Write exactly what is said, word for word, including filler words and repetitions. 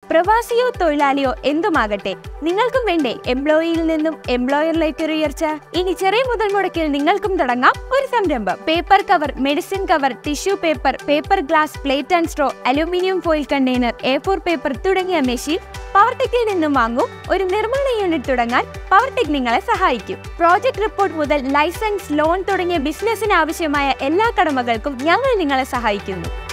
പ്രവാസിയോ തൊഴിലാളിയോ എന്തുമാകട്ടെ, നിങ്ങൾക്കും വേണ്ടേ എംപ്ലോയിയിൽ നിന്നും എംപ്ലോയറിലേക്ക് ഒരു ഉയർച്ച? ഇനി ചെറിയ മുതൽ മുടക്കിൽ നിങ്ങൾക്കും തുടങ്ങാം ഒരു സംരംഭം. Paper cover, medicine cover, tissue paper, paper glass, plate and straw, aluminium foil container, A four paper തുടങ്ങിയ മെഷീൻ പവർടെക്കിൽ നിന്നും വാങ്ങൂ. ഒരു നിർമ്മാണ യൂണിറ്റ് തുടങ്ങാൻ പവർടെക് നിങ്ങളെ സഹായിക്കും. പ്രോജക്ട് റിപ്പോർട്ട് മുതൽ ലൈസൻസ്, ലോൺ തുടങ്ങിയ ബിസിനസിന് ആവശ്യമായ എല്ലാ കടമകൾക്കും ഞങ്ങൾ നിങ്ങളെ സഹായിക്കുന്നു.